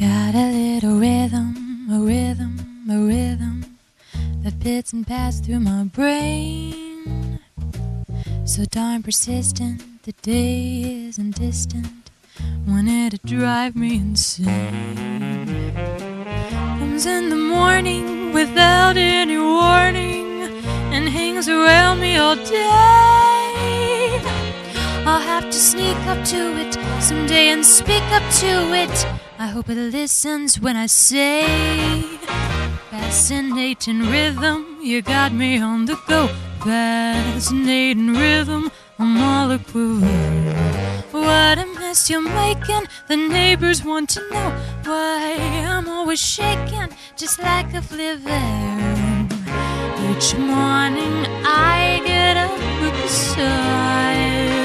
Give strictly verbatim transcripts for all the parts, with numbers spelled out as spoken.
Got a little rhythm, a rhythm, a rhythm that fits and passes through my brain. So darn persistent, the day isn't distant when it'd drive me insane. Comes in the morning without any warning and hangs around me all day. I'll have to sneak up to it someday and speak up to it. I hope it listens when I say, fascinating rhythm, you got me on the go. Fascinating rhythm, I'm all a quiver. What a mess you're making, the neighbors want to know why I'm always shaking just like a flivver. Each morning I get up with the sun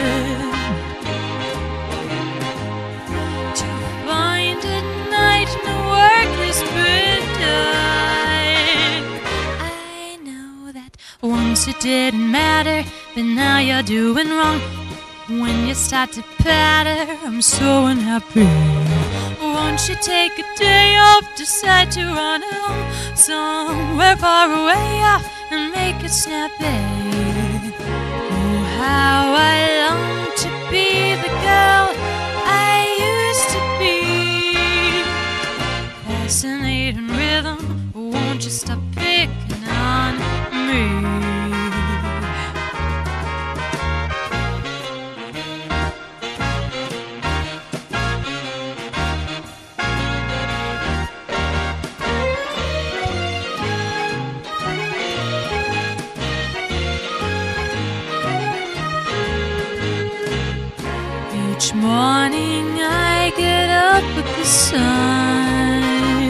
to find a night no work has been done. I know that once it didn't matter, but now you're doing wrong. When you start to patter, I'm so unhappy. Won't you take a day off, decide to run along somewhere far away off and make it snappy? Oh, how I long to be the girl I used to be. Fascinating rhythm, won't you stop picking on me? Each morning I get up with the sun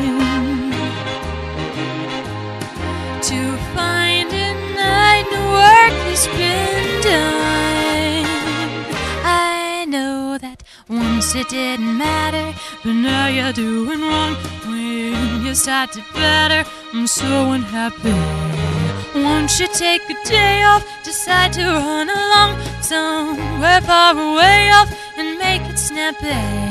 to find a night no work has been done. I know that once it didn't matter, but now you're doing wrong. When you start to batter, I'm so unhappy. Won't you take a day off, decide to run along somewhere far away off and make it snappy?